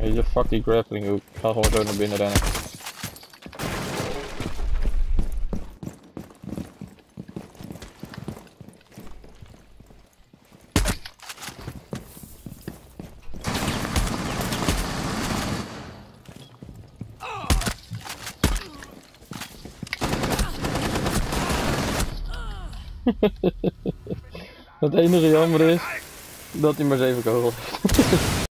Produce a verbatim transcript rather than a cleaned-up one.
Je fuck die grappling hook. Ik ga gewoon zo naar binnen rennen. Het enige jammer is dat hij maar zeven kogels heeft.